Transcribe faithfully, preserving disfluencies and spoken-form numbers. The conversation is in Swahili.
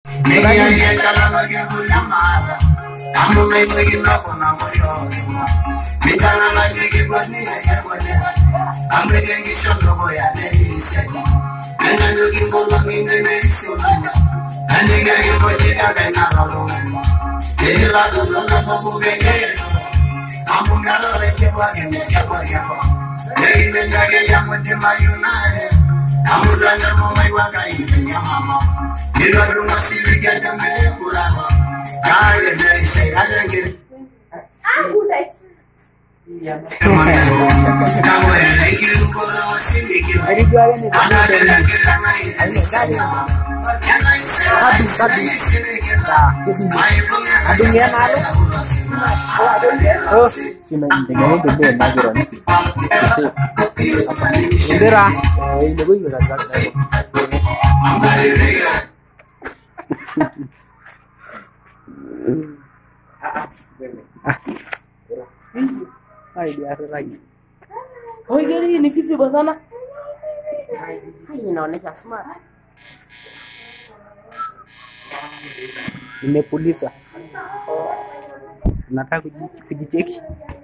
Oh, si maintegano gede na gero ni. Indira, eh ini gue juga gak tahu. Ay, biasa lagi. Oh, gani ini visi basana. Hii inaonesha smart. Nimepulisa. Nataka kujicheki.